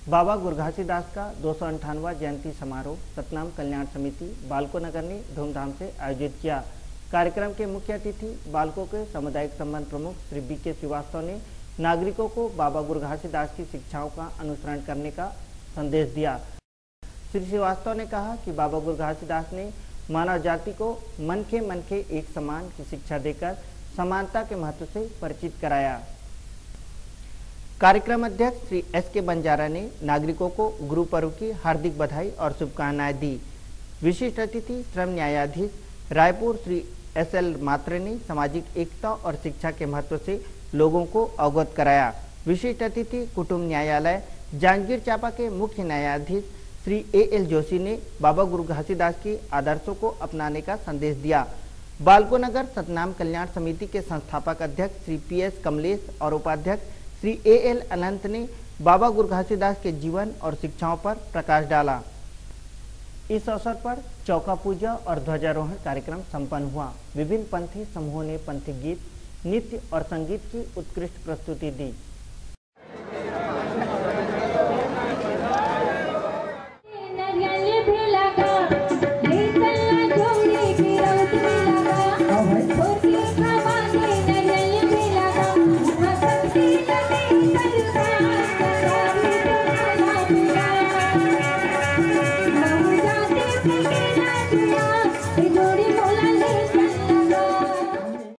बाबा गुरु घासीदास का 258वां जयंती समारोह सतनाम कल्याण समिति बालको नगर ने धूमधाम से आयोजित किया। कार्यक्रम के मुख्य अतिथि बालको के सामुदायिक संबंध प्रमुख श्री बी.के. श्रीवास्तव ने नागरिकों को बाबा गुरु घासीदास की शिक्षाओं का अनुसरण करने का संदेश दिया। श्री श्रीवास्तव ने कहा कि बाबा गुरु घासीदास ने मानव जाति को मन के एक समान की शिक्षा देकर समानता के महत्व से परिचित कराया। कार्यक्रम अध्यक्ष श्री एस.के. बंजारा ने नागरिकों को गुरु पर्व की हार्दिक बधाई और शुभकामनाएं दी। विशिष्ट अतिथि श्रम न्यायाधीश रायपुर श्री एस.एल. मात्रे ने सामाजिक एकता और शिक्षा के महत्व से लोगों को अवगत कराया। विशिष्ट अतिथि कुटुंब न्यायालय जांजगीर चांपा के मुख्य न्यायाधीश श्री ए.एल. जोशी ने बाबा गुरु घासीदास के आदर्शों को अपनाने का संदेश दिया। बालको नगर सतनाम कल्याण समिति के संस्थापक अध्यक्ष श्री पी.एस. कमलेश और उपाध्यक्ष श्री ए.एल. अनंत ने बाबा गुरु घासीदास के जीवन और शिक्षाओं पर प्रकाश डाला। इस अवसर पर चौका पूजा और ध्वजारोहण कार्यक्रम संपन्न हुआ। विभिन्न पंथी समूहों ने पंथी गीत, नृत्य और संगीत की उत्कृष्ट प्रस्तुति दी।